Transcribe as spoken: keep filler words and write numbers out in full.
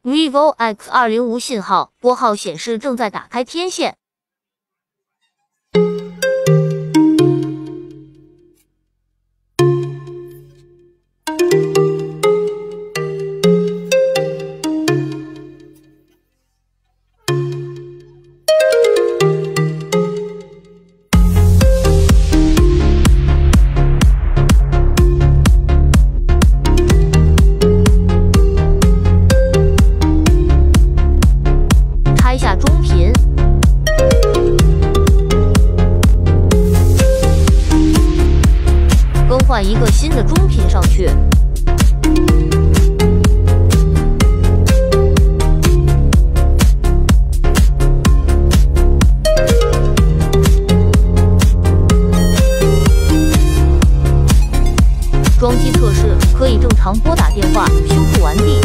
vivo X 二零无信号，拨号显示正在打开天线。拆下中频，更换一个新的中频上去。装机测试可以正常拨打电话，修复完毕。